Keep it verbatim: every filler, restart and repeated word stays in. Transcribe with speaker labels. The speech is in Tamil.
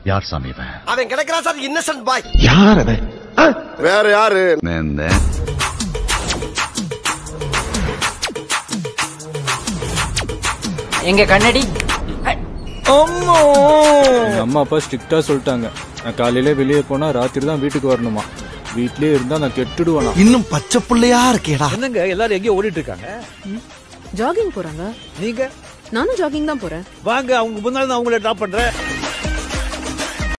Speaker 1: யார் சாமி இவன்?
Speaker 2: அவன் கிடைக்கிறான் சார், இன்னசென்ட் பாய்.
Speaker 1: யார் அவன்?
Speaker 2: வேற யாரு?
Speaker 3: எங்க கண்ணடி
Speaker 4: அம்மா அம்மா அப்பா ஸ்ட்ரிக்டா சொல்லிட்டாங்க. நான் காலையில வெளியே போனா ராத்திரி தான் வீட்டுக்கு வரணுமா. வீட்லயே இருந்தா நான் கெட்டுடுவேனா.
Speaker 2: இன்னும் பச்சை புள்ளையா இருக்கேடா.
Speaker 5: என்னங்க எல்லாரும் எங்கேயோ ஓடிட்டு இருக்காங்க?
Speaker 6: ஜாகிங் போறாங்க.
Speaker 5: நீங்க?
Speaker 6: நானும் ஜாகிங் தான் போறேன்.
Speaker 5: வாங்க, அவங்க முன்னால நான் உங்களை டிராப் பண்றேன்.